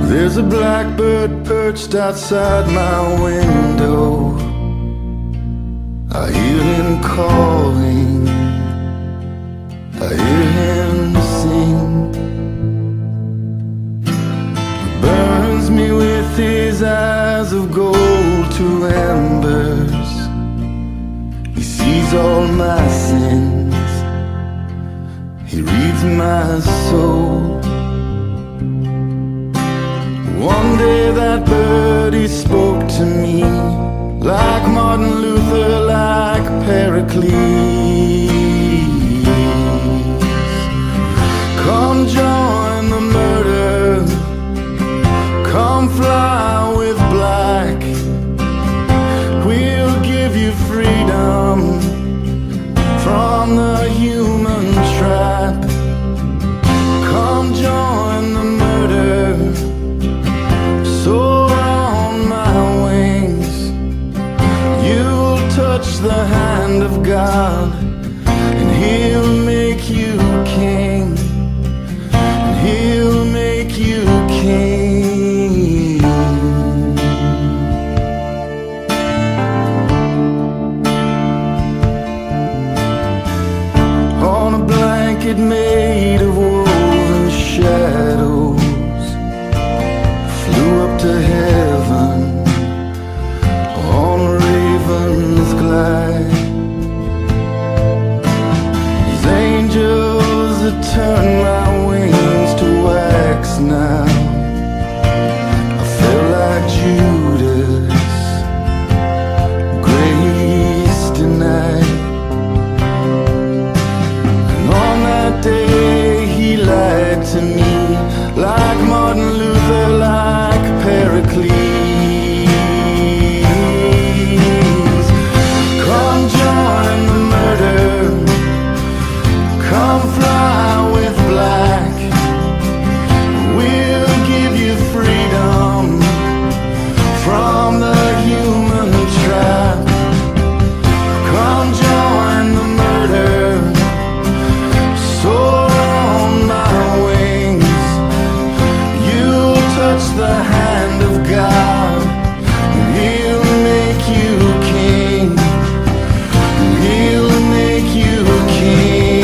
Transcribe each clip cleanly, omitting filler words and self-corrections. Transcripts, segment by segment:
There's a blackbird perched outside my window. I hear him calling, I hear him sing. He burns me with his eyes of gold to embers. He sees all my sins, he reads my soul. One day that bird, he spoke to me, like Martin Luther, like Pericles. Come join the murder, come fly with black. We'll give you freedom from the human trap. Come join the murder, soar on my wings. You'll touch the hand of God, and He'll make you king, and He'll make you king. On a blanket made of woven shadows, flew up to heaven on a raven's glide. These angels that turn my wings to wax now, I feel like Judas, grace denied. And on that day he lied to me, like Martin Luther, like Pericles. Come join the murder, come fly with black. We'll give you freedom from the human trap. Come join the murder, soar on my wings. You'll touch the hand of God, and He'll make you king, and He'll make you king.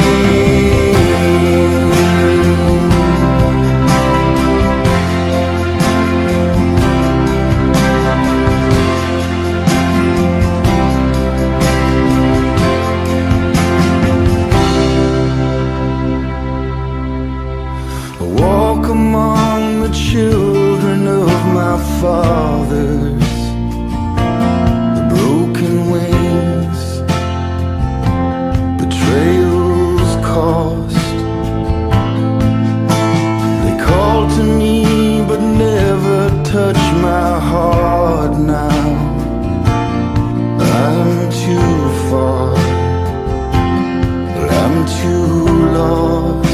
I walk among the children of my fathers, the broken wings, betrayal's cost. They call to me but never touch my heart now. I'm too far, I'm too lost.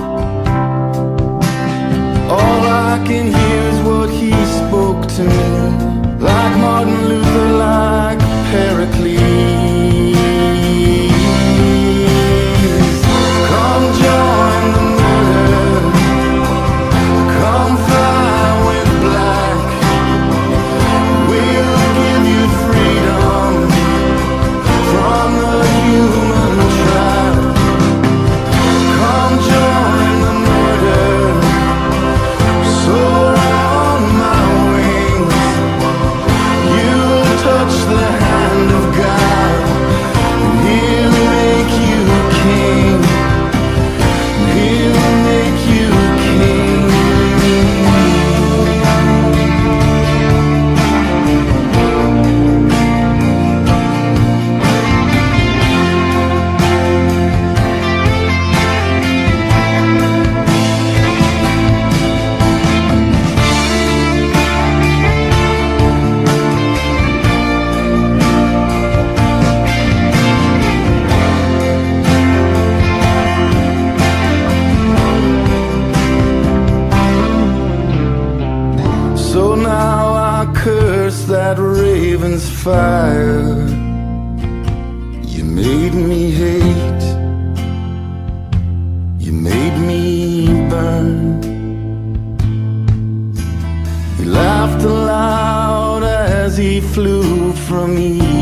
All I can hear is what he spoke to me, like Martin Luther, like Pericles. Come join the murder, come fly with black. We'll give you freedom from the human trap. Come join the murder, soar on my wings. You'll touch the hand of God, and He'll make you king, and He'll make you king. So now I curse that raven's fire. You made me hate, you made me burn. laughed aloud as he flew from me.